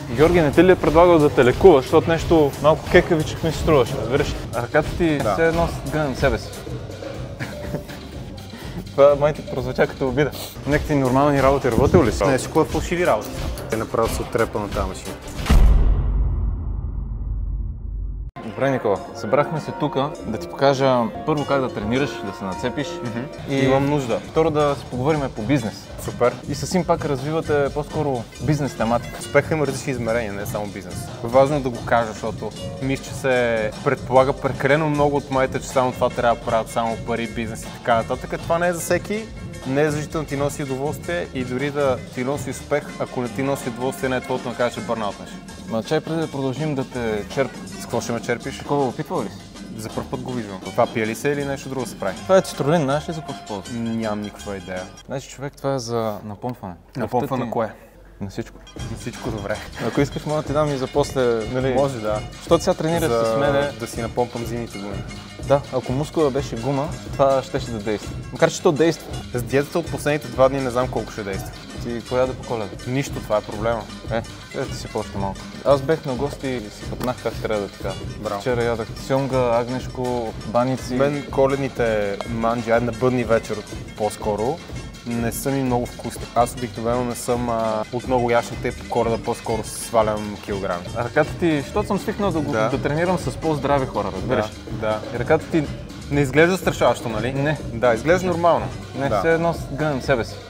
Георги, не ти ли е предлагал да те лекуваш, защото нещо малко кекавичък ми се струваш, разбираш? Ръката ти все едно гънем себе си. Това май ти прозвуча като обида. Някакви нормални работи работил ли си? Не, всичко е фалшиви работи. Те направо се отрепа на тази машина. Добре, Никола, събрахме се тук да ти покажа първо как да тренираш, да се нацепиш и имам нужда. Второ да си поговорим по бизнес. Супер. И със Сим пак развивате по-скоро бизнес тематика. Успеха има различни измерения, не само бизнес. Важно е да го кажа, защото мисля, че се предполага прекалено много от моите, че само това трябва да правят, само пари, бизнес и така нататък. Това не е за всеки. Не е задължително ти носи удоволствие и дори да ти носи успех, ако не ти носи удоволствие, не е твоето да кажеш, че бърнаутнеш. Ма чай преди да продължим да те черпа. С какво ще ме черпиш? Такова опитвал ли си? За първ път го виждам. Това пие ли се или нещо друго се прави? Това е Citroen, знаеш ли за какво се ползва? Нямам никаква идея. Значи човек, това е за напомпване. Напомпване на кое? На всичко. На всичко добре. Ако искаш, мога да ти дам и за после, нали? Може, да. Защото сега тренираш с мене. Да си напомпам зимните гуми. Да, ако мускула беше гума, това щеше да действа. Макар че то действа. С диетата от последните 2 дни не знам колко ще действа. Ти коя да по Коледа? Нищо, това е проблема. Ти си по-още малко. Аз бех на гости и си пътнах как трябва да така. Браво. Вчера ядах сьомга, агнешко, баници. Мен коледните манджи, на бъдни вечер по-скоро, не са ми много вкусни. Аз обикновено не съм от много яшната и по Коледа по-скоро свалям килограми. Ръката ти, защото съм свикнал да тренирам с по-здрави хора, разбираш? Да. И ръката ти не изглежда страшаващо, нали? Не. Да, изглежда нормално. Не, все едно гънем себе си.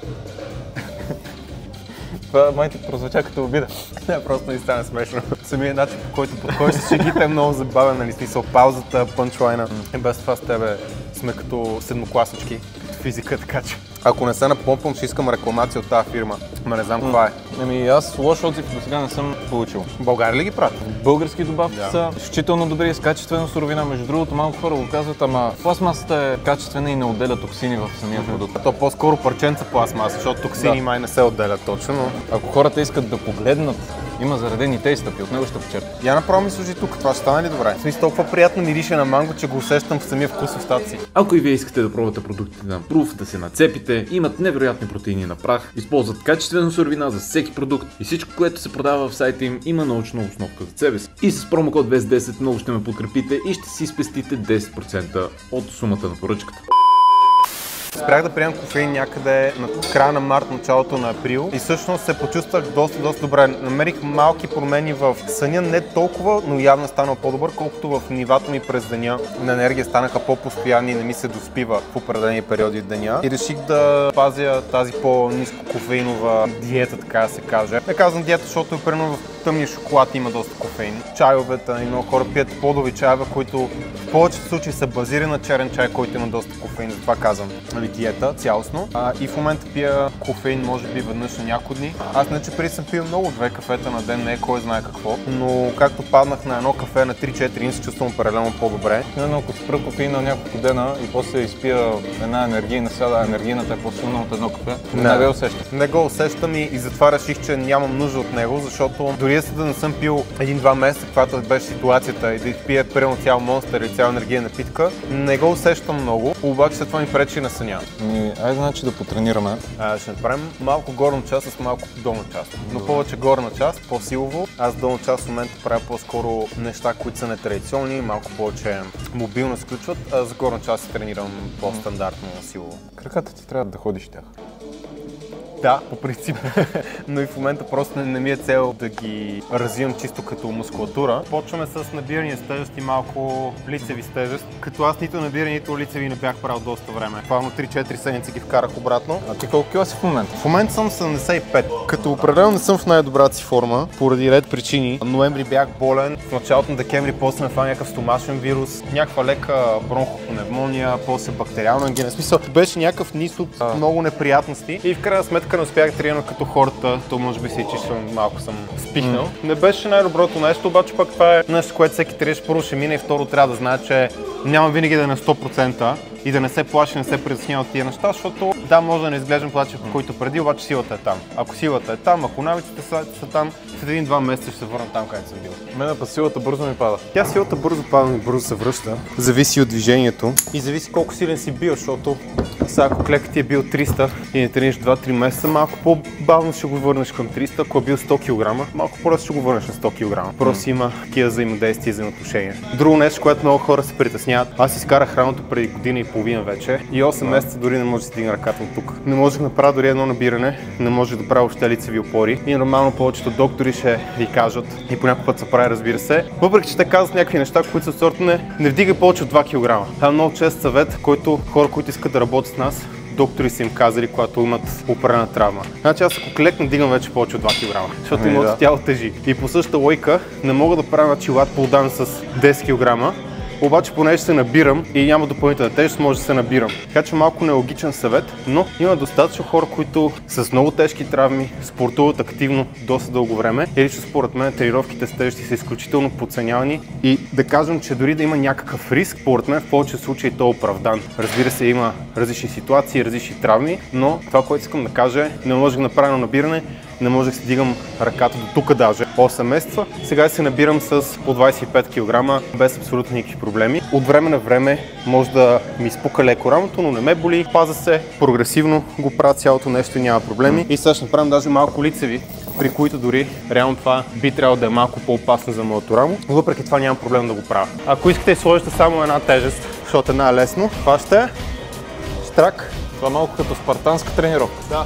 Това май ти прозвуча като обида. Не, просто не стане смешно. Самият начин, по който подходиш с шегите е много забавен, нали? Смисъл, паузата, пънчлайна. И без това с тебе сме като седмокласнички, като физика, така че. Ако не се напомпам, ще искам рекламация от тази фирма. Ма не знам каква е. Ами аз лош отзив до сега не съм получил. България ли ги правят? Български добавки са изключително добри, с качествена суровина. Между другото, малко хора го казват, ама пластмасата е качествена и не отделя токсини в самия продукт. То по-скоро парченца пластмаса, защото токсини май не се отделят точно, но... Ако хората искат да погледнат, има заредени тези стъпи, от него ще почерпят. Я направо ми служи тук, това ще стане ли добре? В смисъл, толкова приятно мирише на манго, че го усещам в самия вкус в устата си. Ако и вие искате да пробвате продуктите на Proof, да се нацепите, имат невероятни протеини на прах, използват качествена суровина за всеки продукт и всичко, което се продава в сайта им, има научна основка за себе си. И с промокод VES10 много ще ме подкрепите и ще си спестите 10% от сумата на поръчката. Спрях да приемам кофеин някъде на края на март, началото на април и всъщност се почувствах доста добре. Намерих малки промени в съня, не толкова, но явно станал по-добър, колкото в нивата ми през деня на енергия станаха по-постоянни и не ми се доспива в определени периоди от деня. И реших да пазя тази по-ниско кофеинова диета, така да се каже. Не казвам диета, защото примерно в тъмния шоколад има доста кофеин. Чайовете, и много хора пият плодови чайове, които в повечето случаи са базирани на черен чай, който има доста кофеин, затова казвам диета цялостно. И в момента пия кофеин може би веднъж на няколко дни. Аз не че преди съм пил много, 2 кафета на ден, не е кой знае какво, но както паднах на едно кафе на 3-4 дни, се чувствам определено по-добре. Ако спра кофеина няколко дена и после изпия една енергийна, сега енергийната е по-силна от едно кафе, не го усещам. Не го усещам и затова реших, че нямам нужда от него, защото дори да не съм пил 1-2 месеца, каквато беше ситуацията и да изпия примерно цял монстър или цяла енергийна напитка, не го усещам много, обаче след това ми пречи на съня. Айде значи да потренираме. Ще направим малко горна част с малко долна част. Но повече горна част, по-силово. Аз долна част в момента правя по-скоро неща, които са нетрадиционни, малко повече мобилно сключват, а за горна част се тренирам по-стандартно силово. Краката ти трябва да ходиш тях. Да, по принцип, но и в момента просто не ми е цел да ги развивам чисто като мускулатура. Почваме с набиране с тежест и малко лицеви с тежест, като аз нито набиране, нито лицеви не бях правил доста време. Бавно 3-4 седмици ги вкарах обратно. А ти колко кила си в момента? В момента съм 75. Като определено не съм в най-добрата си форма, поради ред причини. Ноември бях болен, в началото на декември после ме фана някакъв стомашен вирус, някаква лека бронхопневмония, после бактериална ангина. В смисъл, беше някакъв низ от много неприятности и в крайна сметка не успях да тренирам като хората, то може би си числям малко съм спихнал. Не беше най-доброто нещо, обаче пък това е нещо, което всеки трениращ първо ще мине и второ трябва да знае, че няма винаги да е на 100%. и да не се плаши, не се притеснява от тия неща, защото да, може да не изглеждам плача, който преди, обаче силата е там. Ако силата е там, ако навиците са там, след 1-2 месеца ще се върна там, където съм бил. Мене па силата бързо ми пада. Тя силата бързо пада и бързо се връща. Зависи от движението и зависи колко силен си бил, защото сега ако клекът ти е бил 300 и не трениш 2-3 месеца, малко по-бавно ще го върнеш към 300, ако е бил 100 кг, малко по-лесно ще го върнеш на 100 кг. Просто има такива взаимодействия и взаимоотношения. Друго нещо, което много хора се притесняват. Аз изкарах раното преди година и половина вече и 8 месеца дори не може да си дигна ръката от тук. Не можех да направя дори едно набиране, не можех да правя въобще лицеви опори и нормално повечето доктори ще ви кажат и по някакъв път се прави, разбира се. Въпреки че те казват някакви неща, които са сорта не вдигай повече от 2 кг. Това е много чест съвет, който хора, които искат да работят с нас, доктори са им казали, когато имат определена травма. Значи аз ако клекна, дигам вече повече от 2 кг, защото моето тяло тежи. И по същата логика не мога да правя лат пулдаун с 10 кг, обаче понеже се набирам и няма допълнителна тежест, може да се набирам. Така че малко нелогичен съвет, но има достатъчно хора, които с много тежки травми спортуват активно доста дълго време. И лично според мен тренировките с тежести са изключително подценявани и да кажем, че дори да има някакъв риск, според мен в повече случаи то е оправдан. Разбира се, има различни ситуации, различни травми, но това, което искам да кажа е, не можех да направя набиране, не можех да си дигам ръката до тук даже 8 месеца. Сега се набирам с по 25 кг без абсолютно никакви проблеми. От време на време може да ми изпука леко рамото, но не ме боли. Паза се, прогресивно го правя цялото нещо и няма проблеми. И сега ще направим даже малко лицеви, при които дори реално това би трябвало да е малко по-опасно за моето рамо. Въпреки това нямам проблем да го правя. Ако искате, сложите само една тежест, защото една е лесно. Това ще е штрак. Това е малко като спартанска тренировка. Да.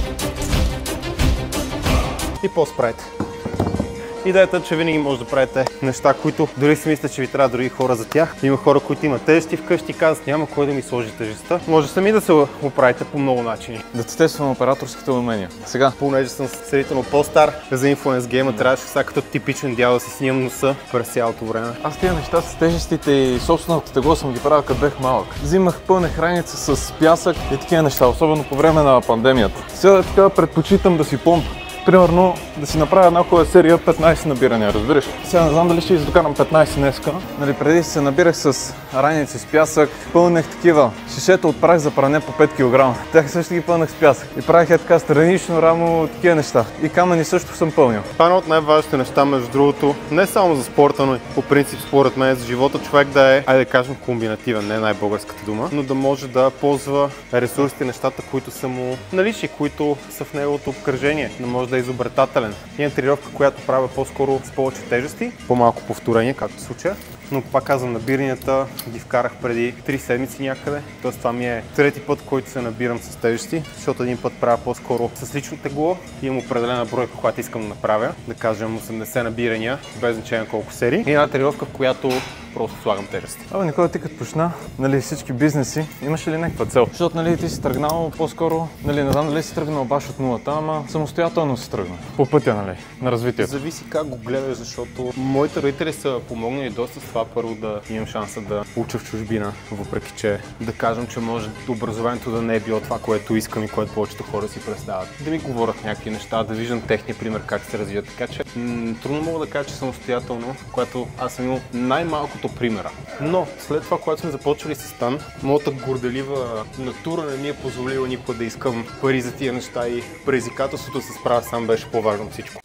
И по-справите. Идеята е, че винаги може да правите неща, които дори си мислите, че ви трябва други хора за тях. Има хора, които имат тежести вкъщи и казват, няма кой да ми сложи тежестта. Може сами да се оправите по много начини. Да тествам операторските умения. Сега. Понеже съм сравнително по-стар за инфлуенс гейма, трябваше сега като типичен дял да си снимам носа през цялото време. Аз тия неща с тежестите и собственото тегло съм ги правил като бех малък. Взимах пълна храница с пясък и такива неща, особено по време на пандемията. Сега така предпочитам да си помпа. Примерно да си направя една хубава серия 15 набирания, разбираш? Сега не знам дали ще издокарам 15 днеска. Нали, преди се набирах с раници с пясък, пълнех такива шишета от прах за пране по 5 кг. Тях също ги пълнах с пясък. И правих така странично рамо, такива неща. И камъни също съм пълнил. Това е едно от най-важните неща, между другото, не само за спорта, но и по принцип според мен за живота човек да е, айде да кажем комбинативен, не най-българската дума, но да може да ползва ресурсите, нещата, които са му налични, които са в неговото обкръжение. Да може да е изобретателен. Имам тренировка, която правя по-скоро с повече тежести, по-малко повторение, както в случая. Но пак казвам, набиранията ги вкарах преди 3 седмици някъде. Тоест това ми е трети път, който се набирам с тежести, защото един път правя по-скоро с лично тегло. Имам определена бройка, която искам да направя. Да кажем 80 набирания, без значение колко серии. И една тренировка, в която просто слагам тежести. Абе, Никола, ти като почна, нали, всички бизнеси, имаш ли някаква цел? Защото, нали, ти си тръгнал по-скоро, нали, не знам дали си тръгнал баш от нулата, ама самостоятелно си тръгнал. По пътя, нали, на развитието. Зависи как го гледаш, защото моите родители са помогнали доста с това първо да имам шанса да уча в чужбина, въпреки че да кажем, че може образованието да не е било това, което искам и което повечето хора си представят. Да ми говорят някакви неща, да виждам техния пример как се развият. Така че трудно мога да кажа, че самостоятелно, когато аз съм имал най-малкото примера. Но след това, когато сме започвали с Стан, моята горделива натура не ми е позволила никога да искам пари за тия неща и предизвикателството да се справя сам беше по-важно от всичко.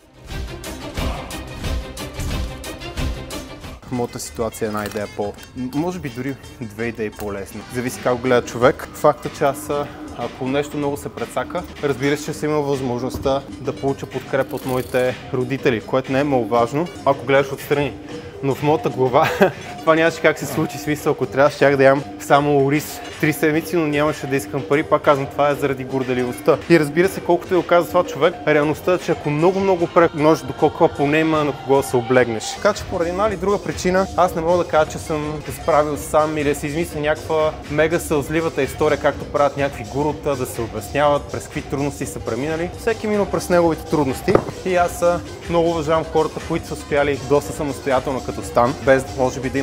Моята ситуация е една идея може би дори 2 идеи по-лесни. Зависи как го гледа човек. Факта, че аз ако нещо много се прецака, разбира се, че съм имал възможността да получа подкрепа от моите родители, което не е много важно, ако гледаш отстрани. Но в моята глава това нямаше как се случи, смисъл, ако трябва, щях да ям само ориз 3 седмици, но нямаше да искам пари. Пак казвам, това е заради горделивостта. И разбира се, колкото и да казва това човек, реалността е, че ако много можеш до колко поне има на кого да се облегнеш. Така че поради една или друга причина, аз не мога да кажа, че съм се справил сам или да си измисля някаква мега сълзливата история, както правят някакви гурута, да се обясняват през какви трудности са преминали. Всеки минал през неговите трудности и аз много уважавам хората, които са успяли доста самостоятелно като Стан, без може би да има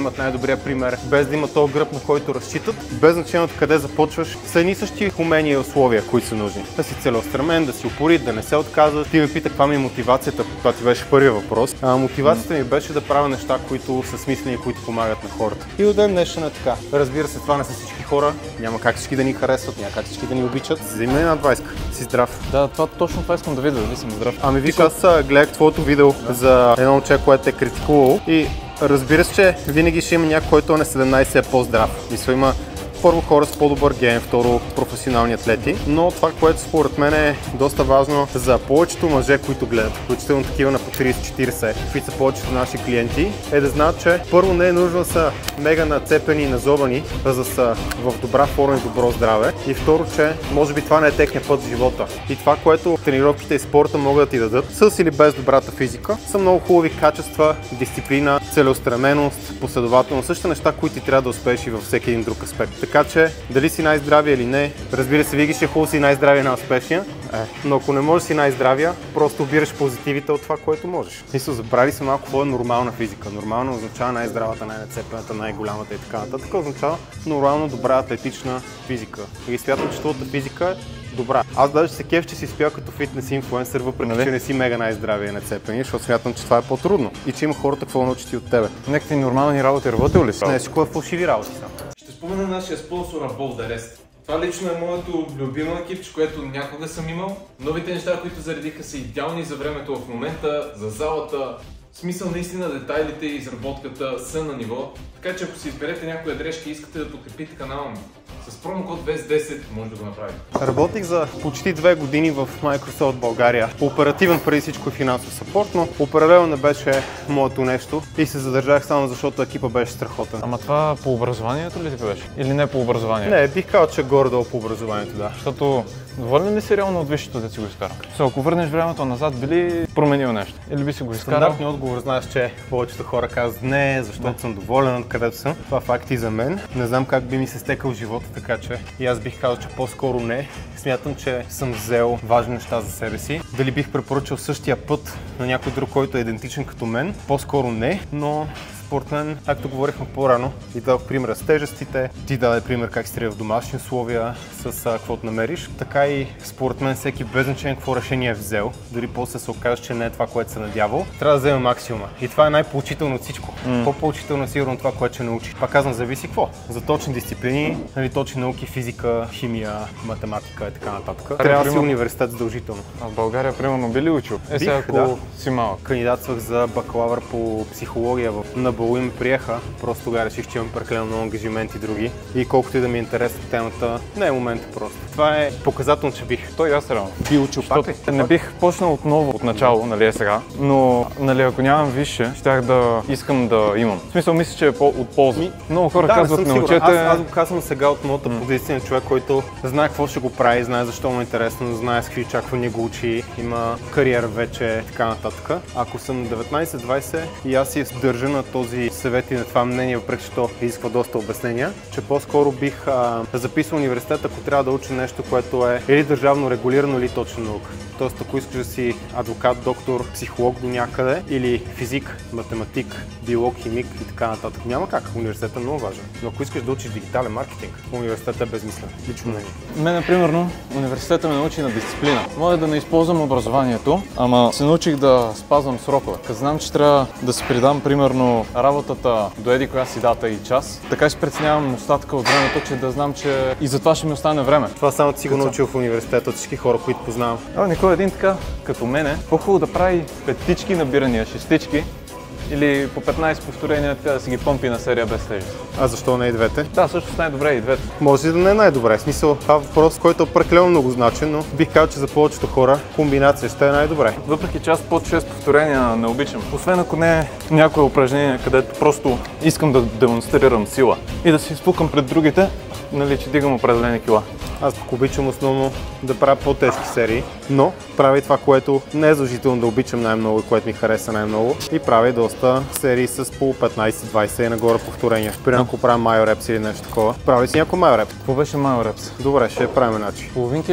имат най-добрия пример, без да има този гръб, на който разчитат, без значение от къде започваш, са едни същи умения и условия, които са нужни. Да си целеустремен, да си упорит, да не се отказваш. Ти ме пита каква ми е мотивацията, това ти беше първия въпрос. Мотивацията ми беше да правя неща, които са смислени и които помагат на хората. И до ден днешен е така. Разбира се, това не са всички хора, няма как всички да ни харесват, няма как всички да ни обичат. Взаимна една двайска. Си здрав. Да, точно това искам да видя, дали съм здрав. Ами виж, аз гледах твоето видео за едно момче, което е критикувало и разбира се, че винаги ще има някой, който на 17 е по-здрав. Мисля, има първо хора с по-добър ген, второ професионални атлети, но това, което според мен е доста важно за повечето мъже, които гледат, включително такива на по 30-40, които са повечето наши клиенти, е да знаят, че първо не е нужно да са мега нацепени и назобани, за да са в добра форма и добро здраве, и второ, че може би това не е техния път в живота. И това, което тренировките и спорта могат да ти дадат, с или без добрата физика, са много хубави качества, дисциплина, целеустременост, последователност, същите неща, които ти трябва да успееш и във всеки един друг аспект. Така че, дали си най-здравия или не, разбира се, винаги ще е хубаво си най-здравия и най-успешния, но ако не можеш си най-здравия, просто обираш позитивите от това, което можеш. Мисля, забрави се малко какво е нормална физика. Нормално означава най-здравата, най-нацепената, най-голямата и така нататък. Означава нормално добра атлетична физика. И смятам, че твоята физика е добра. Аз даже се кеф, че си спя като фитнес инфлуенсър, въпреки че не си мега най-здравия и нацепени, защото смятам, че това е по-трудно и че има хората какво научат и от тебе. Някакви нормални работи работил ли си? Не, всичко е фалшиви работи само. Ще спомена нашия спонсор Above the Rest. Това лично е моето любимо екипче, което някога съм имал. Новите неща, които заредиха, са идеални за времето в момента, за залата. В смисъл, наистина детайлите и изработката са на ниво. Така че ако си изберете някоя дрежка и искате да подкрепите канала ми, с промокод VES10 може да го направите. Работих за почти 2 години в Microsoft България. Оперативен преди всичко и финансов съпорт, но определено не беше моето нещо и се задържах само защото екипа беше страхотен. Ама това по образованието ли ти беше? Или не по образованието? Не, бих казал, че горе-долу по образованието, да. Защото доволен ли си реално от висшето да си го изкара? Ако върнеш времето назад, би ли променил нещо? Или би си го изкарал? Стандартният отговор, знаеш, че повечето хора казват не, защото съм доволен от където съм. Това факт и за мен. Не знам как би ми се стекал живота, така че и аз бих казал, че по-скоро не. Смятам, че съм взел важни неща за себе си. Дали бих препоръчал същия път на някой друг, който е идентичен като мен? По-скоро не, но според мен, както говорихме по-рано, и дадох пример с тежестите, ти даде пример как се трябва в домашни условия, с каквото намериш, така и според мен всеки без значение какво решение е взел, дори после се окаже, че не е това, което се надявал, трябва да вземе максимума. И това е най-поучително от всичко. По-поучително е сигурно това, което ще научи. Пак казвам, зависи какво. За точни дисциплини, точни науки, физика, химия, математика и така нататък. Трябва да си университет задължително. А в България, примерно, би ли учил? Сега, ако си малък. Кандидатствах за бакалавър по психология в НБУ и ме приеха. Просто тогава реших, че имам прекалено много ангажименти и други. И колкото и да ми е интересна темата, не е момента просто. Това е показателно, че бих. Той аз реално. Би учил пак ли? Не бих почнал отново от начало, нали е сега, но нали, ако нямам висше, щях да искам да имам. В смисъл, мисля, че е от полза. Много хора казват, не учете. Аз го казвам сега от моята позиция на човек, който знае какво ще го прави, знае защо му е интересно, знае с какви очаквания го учи, има кариера вече и така нататък. Ако съм 19-20 и аз си държа на този съвет и на това мнение, въпреки че то изисква доста обяснения, че по-скоро бих записал университет, ако трябва да уча нещо, което е или държавно регулирано, или точна наука. Тоест, ако искаш да си адвокат, доктор, психолог до някъде, или физик, математик, биолог, химик и така нататък, няма как. Университетът е много важен. Но ако искаш да учиш дигитален маркетинг, университетът е безмислен. Лично мнение. Мене, примерно, университета ме научи на дисциплина. Може да не използвам образованието, ама се научих да спазвам срокове. Като знам, че трябва да си придам, примерно, работата до еди коя си дата и час, така ще преценявам остатъка от времето, че да знам, че и за това ще ми остане време. Това само ти си го научил в университета от всички хора, които познавам. Никой един така, като мене, по-хубаво да прави петички набирания, шестички, или по 15 повторения, така да си ги помпи на серия без тежест. А защо не и двете? Да, също най-добре и двете. Може да не е най-добре. В смисъл, това е въпрос, който е прекалено многозначен, но бих казал, че за повечето хора комбинация ще е най-добре. Въпреки че аз под 6 повторения не обичам. Освен ако не е някое упражнение, където просто искам да демонстрирам сила и да се изпукам пред другите, нали, че дигам определени кила. Аз пък обичам основно да правя по-тежки серии, но правя и това, което не е задължително да обичам най-много и което ми хареса най-много, и правя доста серии с по 15-20 и нагоре повторения. Примерно, ако правя майорепс или нещо такова, правя си някой майорепс. Какво беше майорепс? Добре, ще правим начин. Половинки ли?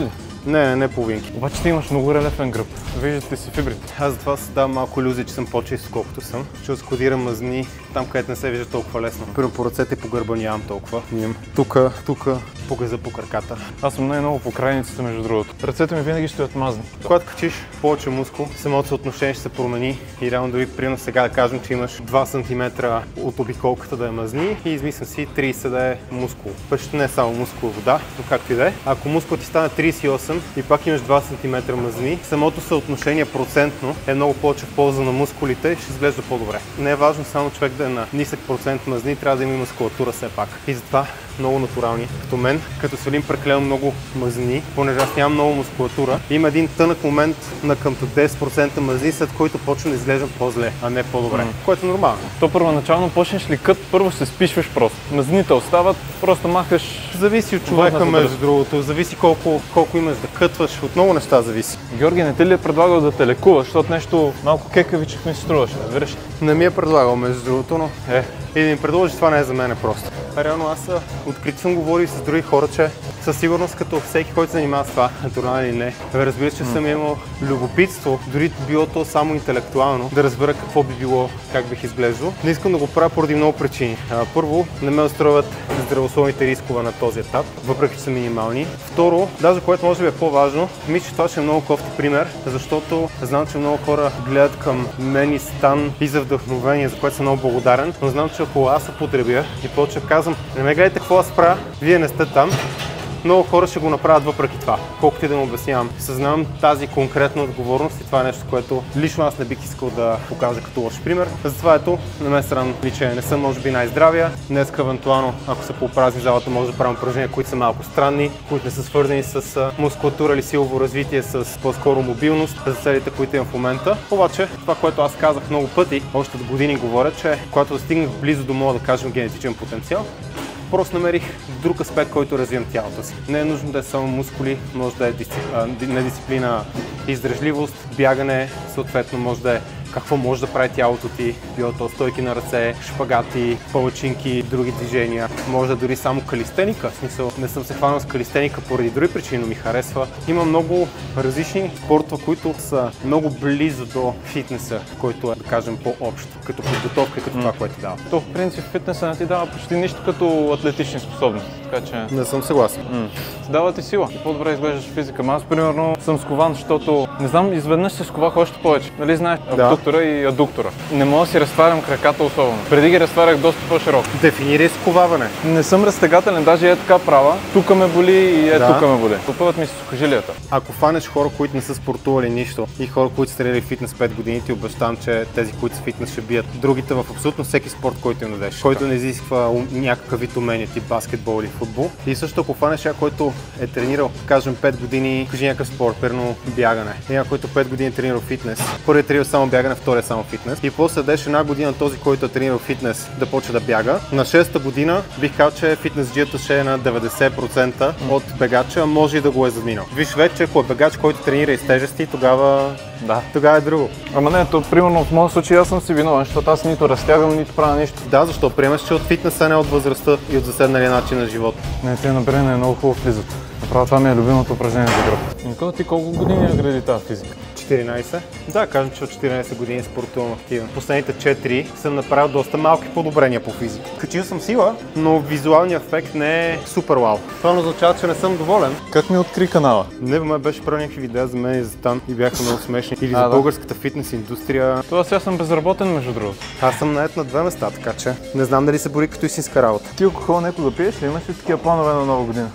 Не половинки. Обаче ти имаш много релефен гръб. Виждате си фибрите. Аз затова се давам малко илюзия, че съм по-чист, колкото съм. Ще складирам мазнини там, където не се вижда толкова лесно. Първо по ръцете и по гърба нямам толкова. Имам тук, по газа, по краката. Аз съм най-много по крайниците, между другото. Ръцете ми винаги стоят мазни. Когато качиш повече мускул, самото съотношение ще се промени и реално дори примерно сега да кажем, че имаш 2 см от обиколката да е мазни и измислям си 30 да е мускул. Почти не е само мускул, вода, но както и да е. Ако мускул ти стане 38 и пак имаш 2 см мазни, самото съотношение процентно е много повече в полза на мускулите и ще изглежда по-добре. Не е важно само човек да е на нисък процент мазни, трябва да има мускулатура все пак. И затова много натурални, като мен, като свалим прекалено много мазнини, понеже аз нямам много мускулатура, има един тънък момент на къмто 10% мазнини, след който почвам да изглеждам по-зле, а не по-добре, което е нормално. То първоначално почнеш ли кът, първо се спишваш просто. Мазнините остават, просто махаш. Зависи от човека, между другото, зависи колко имаш да кътваш, от много неща зависи. Георги, не ти ли е предлагал да те лекуваш, защото нещо малко кекавичък ми се струваше, разбираш ли? Не ми е предлагал, между другото, но и да ми предложи, това не е за мен просто. Реално аз открито съм говорил с други хора, че със сигурност като всеки, който се занимава с това, натурално или не, разбира се, че съм имал любопитство, дори било то само интелектуално, да разбера какво би било, как бих изглеждал. Не искам да го правя поради много причини. Първо, не ме устроят здравословните рискове на този етап, въпреки че са минимални. Второ, даже което може би е по-важно, мисля, че това ще е много кофти пример, защото знам, че много хора гледат към мен и Стан и за вдъхновение, за което съм много благодарен, но знам, че ако аз употребя и почва казвам, не ме гледайте какво аз правя, вие не сте там, много хора ще го направят въпреки това, колкото и да му обяснявам. Съзнавам тази конкретна отговорност и това е нещо, което лично аз не бих искал да покажа като лош пример. Затова ето, на мен срам личе, не съм може би най-здравия. Днеска евентуално, ако се поупразни залата, може да правим упражнения, които са малко странни, които не са свързани с мускулатура или силово развитие, с по-скоро мобилност, за целите, които имам в момента. Обаче, това, което аз казах много пъти, още от години говоря, че когато достигнах близо до моя, да кажем, генетичен потенциал, просто намерих друг аспект, който развивам тялото си. Не е нужно да е само мускули, може да е дисциплина, издръжливост, бягане, съответно може да е какво може да прави тялото ти, било то стойки на ръце, шпагати, палачинки, други движения. Може да дори само калистеника, в смисъл не съм се хванал с калистеника поради други причини, но ми харесва. Има много различни спортове, които са много близо до фитнеса, който е, да кажем, по-общ, като подготовка и като това, което дава. То в принцип фитнеса не ти дава почти нищо като атлетични способности, така че... Не съм съгласен. Дава ти сила и по-добре изглеждаш физика. Аз примерно съм скован, защото не знам, изведнъж се сковах още повече. Нали знаеш, абдуктора и адуктора. Не мога да си разтварям краката особено. Преди ги разтварях доста по-широко. Дефинирай сковаване. Не съм разтегателен, даже е така права. Тука ме боли и тук ме боли. Попъват ми се сухожилията. Ако фанеш хора, които не са спортували нищо и хора, които са тренирали фитнес 5 години, ти обещавам, че тези, които са фитнес, ще бият другите в абсолютно всеки спорт, който им дадеш, който не изисква някакъв вид умения, тип баскетбол или футбол. И също ако фанеш някой, който е тренирал, кажем 5 години, кажи някакъв спорт, примерно бягане. И някой, който 5 години е тренирал фитнес, първият е тренирал само бягане, втория е само фитнес. И после дадеш една година този, който е тренирал фитнес, да почне да бяга. На 6-та година бих казал, че фитнес-джията ще е на 90% от бегача, а може и да го е задминал. Виж вече, ако е бегач, който тренира и с тежести, тогава е друго. Ама не, то примерно в моят случай аз съм си виновен, защото аз нито разтягам, нито правя нищо. Да, защо приемаш, че от фитнеса, не от възрастта и от заседналия начин на живот. Не, те на брене е много хубаво влизат. Направо това ми е любимото упражнение за гръб. Никола, ти колко години гради тази физика? 14. Да, кажем, че от 14 години спортувам активно. Последните 4 съм направил доста малки подобрения по физика. Качил съм сила, но визуалният ефект не е супер вау. Това не означава, че не съм доволен. Как ми откри канала? Не, ме беше правил някакви видеа за мен и за Стан и бяха много смешни. Или за българската фитнес индустрия. Това сега съм безработен, между другото. Аз съм нает на 2 места, така че не знам дали се бори като истинска работа. Ти алкохол някога пиеш ли? Имаш ли такива планове на Нова година?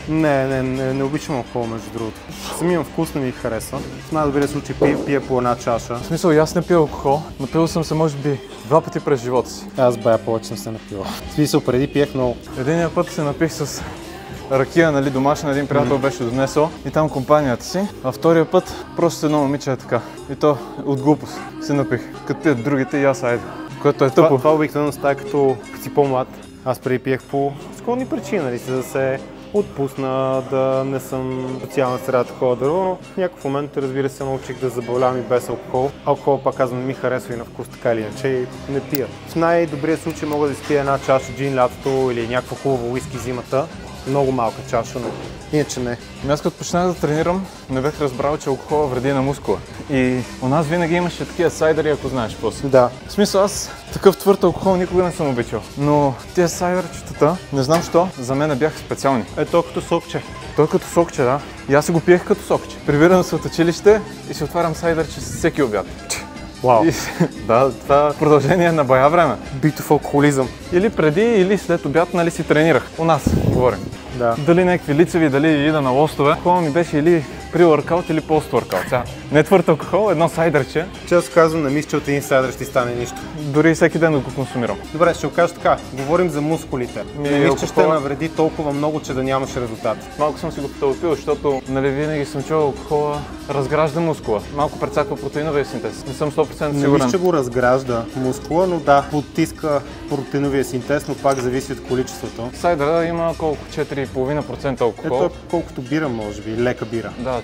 Не обичам алкохол, между другото. Самият вкус не ми харесва. В най-добрия случай пия по една чаша. В смисъл, аз не пия алкохол. Напил съм се може би 2 пъти през живота си. Аз бая повече съм се напила. В смисъл, преди пиех много. Единия път се напих с ракия, нали, домашна, един приятел беше донесъл и там компанията си. А втория път просто едно момиче е така. И то от глупост се напих. Като пият другите и аз айде. Което е тъпо. Това обикновено става като си по-млад. Аз преди пиех по сходни причини, нали, за да се отпусна, да не съм социална среда такова дърво, но в някакъв момент, разбира се, научих да забавлявам и без алкохол. Алкохол, пак казвам, не ми харесва и на вкус, така или иначе, и не пия. В най-добрия случай мога да изпия една чаша джин лятото или някаква хубава уиски зимата. Много малка чаша, но Иначе не. Аз като почнах да тренирам, не бех разбрал, че алкохола вреди на мускула. И у нас винаги имаше такива сайдери, ако знаеш после. Да. В смисъл, аз такъв твърд алкохол никога не съм обичал. Но тези сайдерчетата, не знам що, за мен бяха специални. Ето като сокче. Той като сокче, да. И аз си го пиех като сокче. Прибирам се от училище и си отварям сайдерче с всеки обяд. Вау. И, да, това продължение на бая време. Битов алкохолизъм. Или преди, или след обяд, нали си тренирах. У нас, говорим. Да. Дали някакви лицеви, дали ида на лостове. Алкохол ми беше или pre-workout или post-workout. Не твърд алкохол, едно сайдърче. Често казвам, не мисля, че от един сайдър ще стане нищо. Дори всеки ден да го консумирам. Добре, ще го кажа така. Говорим за мускулите. Не мисля, че ще навреди толкова много, че да нямаш резултат. Малко съм си го потълпил, защото нали, винаги съм чувал алкохола разгражда мускула. Малко прецаква протеиновия синтез. Не съм 100% сигурен. Не мисля, че го разгражда мускула, но да, потиска протеиновия синтез, но пак зависи от количеството. Сайдъра има колко? 4,5% алкохол. Ето колкото бира, може би, лека бира. Да,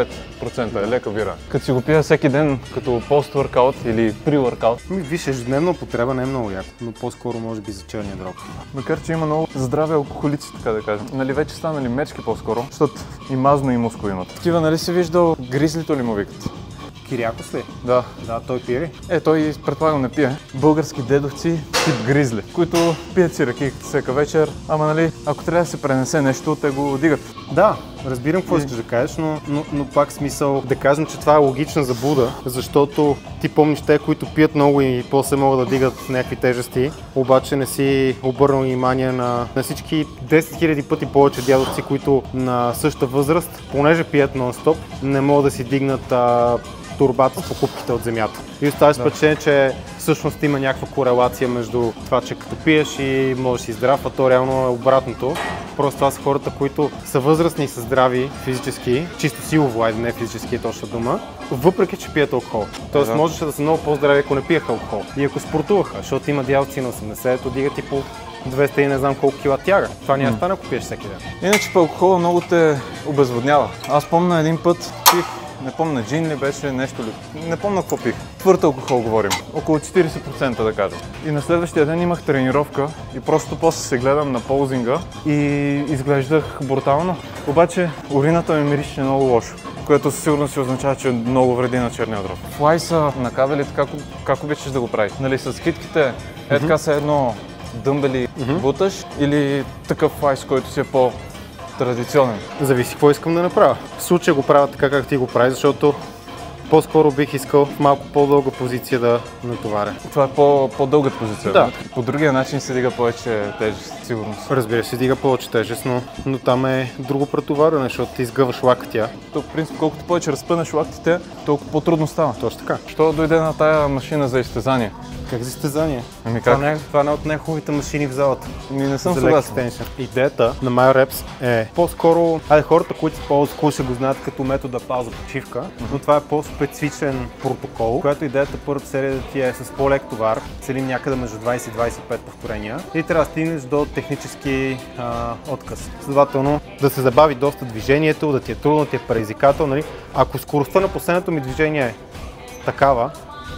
4,5% е лека бира. Като си го пия всеки ден като пост-workout или pre-workout. Виж, ежедневна употреба не е много яко, но по-скоро може би за черния дроб. Макар че има много здрави алкохолици, така да кажем. Нали вече станали мечки по-скоро, защото и мазно и мускул имат. Такива, нали си виждал гризлито ли му викат? Кирякос ли? Да. Да, той пие ли? Той предполагам не пие. Български дедовци тип гризли, които пият си ръки всяка вечер, ама нали, ако трябва да се пренесе нещо, те го дигат. Да, разбирам какво искаш да кажеш, но пак смисъл да кажем, че това е логична заблуда, защото ти помниш те, които пият много и после могат да дигат някакви тежести, обаче не си обърнал внимание на всички 10 000 пъти повече дядовци, които на същата възраст, понеже пият нон-стоп, не могат да си дигнат турбата с покупките от земята. И оставаш впечатление, че всъщност има някаква корелация между това, че като пиеш и можеш да си здрав, а то реално е обратното. Просто това са хората, които са възрастни и са здрави физически, чисто силово, айде не физически е точна дума, въпреки че пият алкохол. Тоест можеше да са много по-здрави, ако не пиеха алкохол. И ако спортуваха, защото има дядовци на 80, дигат и по 200 и не знам колко кила тяга. Това няма стане, ако пиеш всеки ден. Иначе по алкохола много те обезводнява. Аз помня един път пих, не помня джин ли беше, нещо ли, не помня какво пих. Твърд алкохол говорим, около 40% да кажем. И на следващия ден имах тренировка и просто после се гледам на ползинга и изглеждах брутално. Обаче урината ми мирише много лошо, което със сигурност си означава, че много вреди на черния дроб. Флайса на кабелите, как обичаш да го правиш? Нали, с китките е така се едно дъмбели буташ или такъв флайс, който си е по-традиционен? Зависи какво искам да направя. В случая го правя така, как ти го прави, защото по-скоро бих искал в малко по-дълга позиция да натоваря. Това е по-дълга позиция. Да. По другия начин се дига повече тежест, сигурност. Разбира се, дига повече тежест, но там е друго претоварване, защото ти изгъваш лактия. Тук, в принцип, колкото повече разпънеш лактите, толкова по-трудно става. Точно така. Що дойде на тая машина за изтезание? Как за изтезание? Ами как? Това не е от най-хубавите машини в залата. Не съм за съгласен. Идеята на MyoReps е по-скоро, хората, които се ползват кул, ще го знаят като метода пауза почивка, но това е по-специфичен протокол, която идеята първата серия да ти е с по-лек товар, целим някъде между 20 и 25 повторения и трябва да стигнеш до технически отказ. Следователно, да се забави доста движението, да ти е трудно, да ти е предизвикателно. Нали? Ако скоростта на последното ми движение е такава,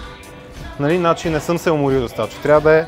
нали, значи не съм се уморил достатъчно. Трябва да е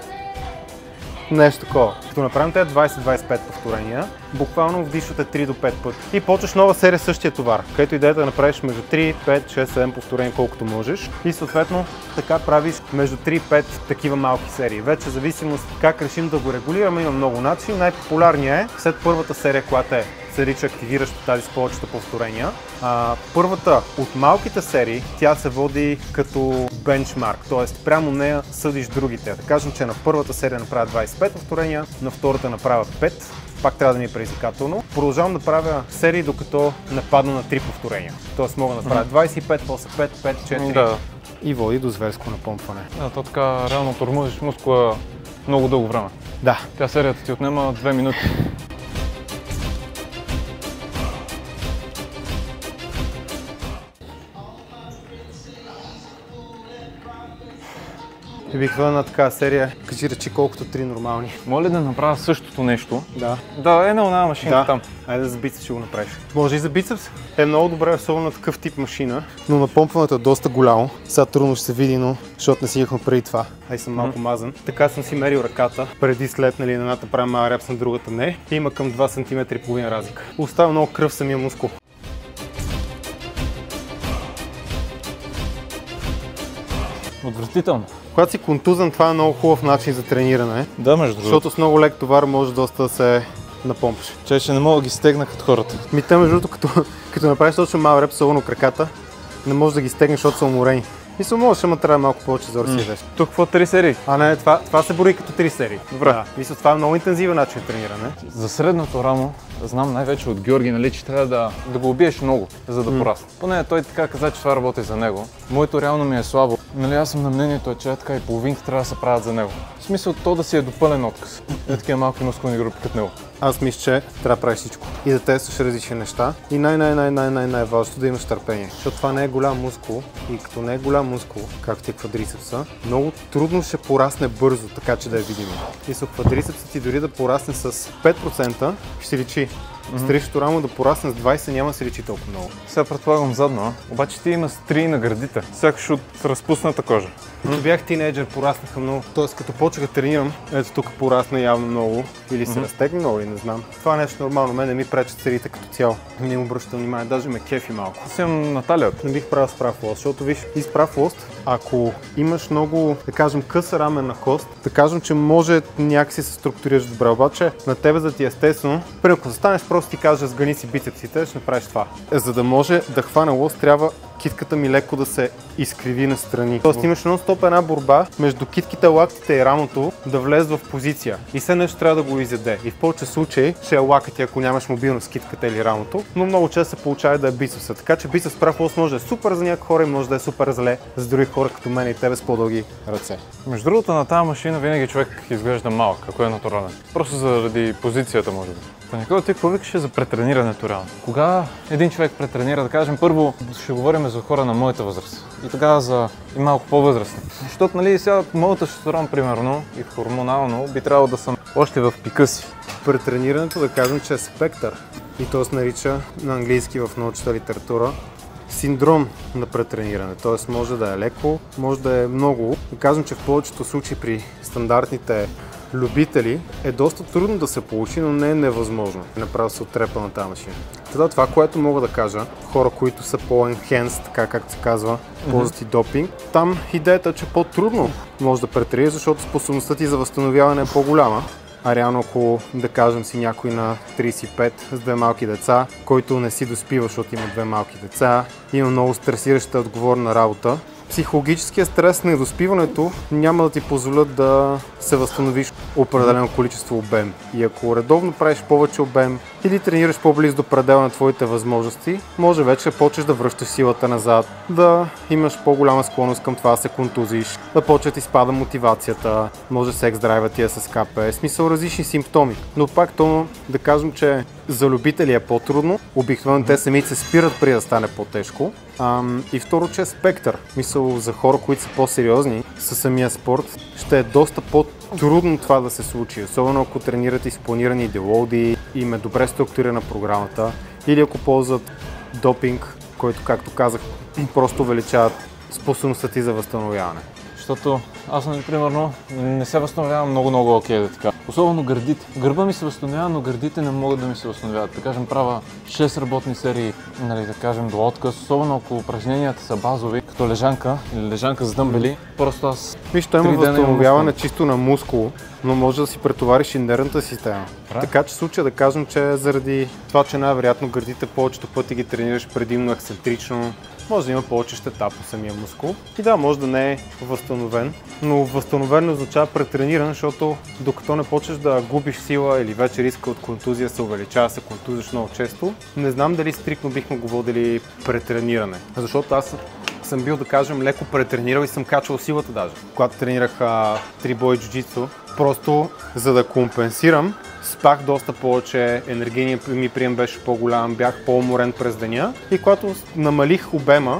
нещо такова. Като направим тези 20-25 повторения, буквално вдишвате 3 до 5 пъти. И почваш нова серия същия товар, където идеята да направиш между 3, 5, 6, 7 повторения колкото можеш. И съответно така правиш между 3 и 5 такива малки серии. Вече в зависимост как решим да го регулираме, има много начини. Най-популярният е след първата серия, която се нарича активираща тази с повечето повторения. Първата от малките серии, тя се води като бенчмарк, т.е. прямо нея съдиш другите. Да кажем, че на първата серия направя 25 повторения, на втората направя 5, пак трябва да ми е предизвикателно. Продължавам да правя серии, докато не падна на 3 повторения. Т.е. мога да направя 25, после 5, 5, 4 Да. и води до зверско напомпване. Да, то така реално тормозиш мускула много дълго време. Да. Тя серията ти отнема 2 минути. обикновено на такава серия, кажи речи колкото 3 нормални. Моля да направя същото нещо. Да. Да, е на една машинка там. Айде за бицепс ще го направиш. Може и за бицепс. Е много добре, особено на такъв тип машина, но напомпването е доста голямо. Сега трудно ще се види, но защото не си ехме преди това. Ай съм малко мазан. Така съм си мерил ръката. Преди след, нали, на едната правя малък репс, на другата не. И има към 2 см и половина разлика. Остава много кръв в самия мускул. Отвратително. Когато си контузен, това е много хубав начин за трениране. Да, между другото. Защото с много лек товар може доста да се напомпаш. Че не мога да ги стегна като хората. Те между другото, като направиш точно малък реп, особено краката, не можеш да ги стегнеш, защото са уморени. Мисля, можеш, ама трябва малко повече за да си ядеш. Тук какво 3 серии? А не, това се брои като 3 серии. Добре. Да, мисля, това е много интензивен начин на трениране. За средното рамо, знам най-вече от Георги, нали, че трябва да го убиеш много, за да порасне. Поне той така каза, че това работи за него. Моето реално ми е слабо. Нали, аз съм на мнението, че така и половинки трябва да се правят за него. В смисъл то да си е до пълен отказ. Е такива малки мускулни групи като него. Аз мисля, че трябва да правиш всичко. И да тестваш различни неща. И най-важното да имаш търпение. Защото това не е голям мускул. И като не е голям мускул, както е квадрицепса, много трудно ще порасне бързо, така че да е видимо. И с квадрицепса ти дори да порасне с 5%, ще личи. Срещу рамо да порасне с 20 няма да се личи толкова много. Сега предполагам задно, обаче ти има стрии на гърдите, сякаш от разпусната кожа. Като бях тинейджър, пораснаха много. Тоест, като почнах да тренирам, ето тук порасна явно много. Или се разтегна много, или не знам. Това е нещо нормално, мен не ми пречат стриите като цяло. Не му обръщам внимание, даже ме кефи малко. Аз имам на талията. Не бих правил с прав лост, защото виж, и с прав лост, ако имаш много, да кажем, къса раменна кост, да кажем, че може някакси се структурираш добре, обаче на тебе да ти е естествено, примерно ако застанеш, просто ти кажеш, сгъни си бицепсите, ще направиш това. За да може да хване лост, трябва китката ми леко да се изкриви настрани. Тоест имаш нон-стоп една борба между китките, лактите и рамото да влезе в позиция. И все нещо трябва да го изяде. И в повече случаи ще е лакъти, ако нямаш мобилност с китката или рамото, но много често се получава да е бицепса. Така че бицепс прав лост може да е супер за някои хора и може да е супер зле за други хора като мен и тебе с по-дълги ръце. Между другото, на тази машина винаги човек изглежда малък, ако е натурален. Просто заради позицията, може би. Никога ти какво викаше за претренирането реално? Кога един човек претренира, да кажем, първо ще говорим за хора на моята възраст и тогава за и малко по-възрастни. Защото, нали, сега моята тестостерон, примерно, и хормонално би трябвало да съм още в пика си. Претренирането, да кажем, че е спектър и то се нарича на английски в научната литература синдром на претрениране. Т.е. може да е леко, може да е много. Да кажем, че в повечето случаи при стандартните любители е доста трудно да се получи, но не е невъзможно. Направо се оттрепа на тази машина. Това, което мога да кажа, хора, които са по-enhanced, така както се казва, ползват и допинг, там идеята е, че по-трудно може да претренираш, защото способността ти за възстановяване е по-голяма. А реално ако, да кажем си някой на 35 с 2 малки деца, който не си доспива, защото има 2 малки деца, има много стресираща отговорна работа, психологическия стрес на недоспиването няма да ти позволят да се възстановиш определено количество обем. И ако редовно правиш повече обем или тренираш по-близо до предела на твоите възможности, може вече да почнеш да връщаш силата назад, да имаш по-голяма склонност към това да се контузиш, да почне да ти спада мотивацията, може секс драйва ти да се скапе, смисъл различни симптоми. Но пак то, да кажем, че за любители е по-трудно, обикновено те самите се спират преди да стане по-тежко. И второ, че е спектър. Мисъл за хора, които са по-сериозни със самия спорт, ще е доста по-трудно това да се случи. Особено ако тренирате с планирани делоуди и им е добре структурирана програмата, или ако ползват допинг, който, както казах, просто увеличават способността ти за възстановяване. Защото аз, примерно, не се възстановявам много окей, да така. Особено гърдите. Гърба ми се възстановява, но гърдите не могат да ми се възстановяват. Да кажем, правя 6 работни серии, нали, да кажем, до отказ. Особено ако упражненията са базови, като лежанка или лежанка с дъмбели. Просто аз... Виж, той има възстановяване чисто на мускул, но може да си претовариш и нервната система. Така че в случая да кажем, че заради това, че най-вероятно гърдите повечето пъти ги тренираш предимно ексцентрично, може да има повече щета по самия мускул. И да, може да не е възстановен, но възстановен означава претрениран, защото докато не почнеш да губиш сила или вече риска от контузия се увеличава, се контузиш много често, не знам дали стрикно бихме го водили претрениране. Защото аз съм бил, да кажем, леко претренирал и съм качвал силата даже. Когато тренирах трибой джуджицу, просто за да компенсирам, спах доста повече, енергийният ми прием беше по-голям, бях по-уморен през деня и когато намалих обема,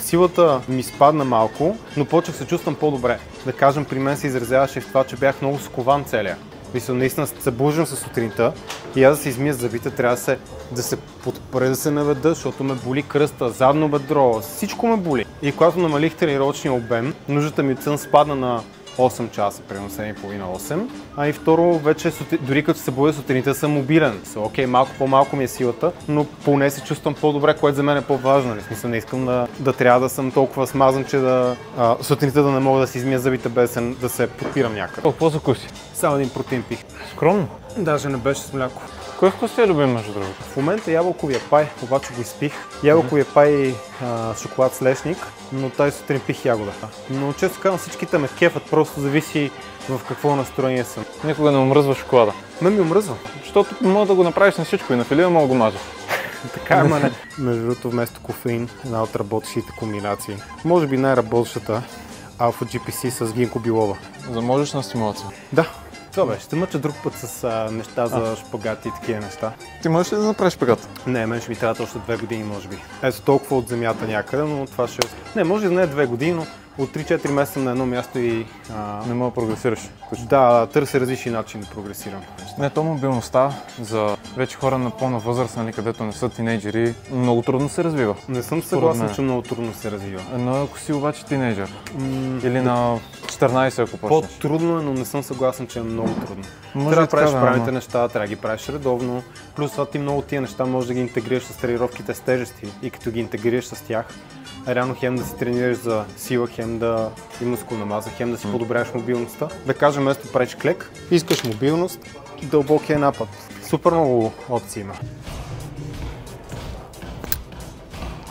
Силата ми спадна малко, но почнах се чувствам по-добре. Да кажем, при мен се изразяваше в това, че бях много скован целия. Мисля, наистина се събуждам с сутринта и аз да се измия зъбите, трябва да се подпре, да се наведа, защото ме боли кръста, задно бедро, всичко ме боли. И когато намалих тренировъчния обем, нуждата ми от сън спадна на 8 часа, примерно 7,5-8. А и второ, вече дори като се събудя сутринта съм мобилен. Окей, малко по-малко ми е силата, но поне се чувствам по-добре, което за мен е по-важно. В смисъл, не искам да трябва да съм толкова смазан, че сутринта да не мога да си измия зъбите без да се подпирам някъде. Какво закуси? Само един протеин пих. Скромно. Даже не беше с мляко. Кой вкус ти е любим, между другото? В момента ябълковия пай, обаче го изпих. Ябълковия пай с шоколад с лешник, но тази сутрин пих ягода. Но често казвам, всичките ме кефат, просто зависи в какво настроение съм. Никога не омръзва шоколада. Мен ми омръзва. Защото мога да го направиш на всичко и на филия мога да го мажа. Така е, не. Между другото, вместо кофеин, една от работещите комбинации. Може би най-работещата Alpha GPC с гинко билова. За можеш стимулация. Да. Това беше. Ще мъча друг път с неща за шпагати и такива неща. Ти можеш ли да направиш шпагат? Не, мен ще ми трябва още 2 години, може би. Ето толкова от земята някъде, но това ще... Не, може да не е 2 години, но от 3-4 месеца на едно място и... Не мога да прогресираш. Да, търся различни начини да прогресирам. Не, то мобилността за вече хора на пълна възраст, нали, където не са тинейджери, много трудно се развива. Не съм съгласен, че много трудно се развива. Но ако си обаче тинейджер или на 14, ако почнеш. По-трудно е, но не съм съгласен, че е много трудно. Може трябва да правиш така, правилните неща, трябва да ги правиш редовно. Плюс това ти много тия неща можеш да ги интегрираш с тренировките с тежести и като ги интегрираш с тях, реално хем да си тренираш за сила, хем да и мускулна маса, хем да си подобряваш мобилността. Да кажем, вместо правиш клек, искаш мобилност, дълбокия напад. Супер много опции има.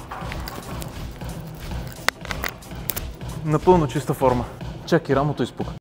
Напълно чиста форма. Чак и рамото изпука.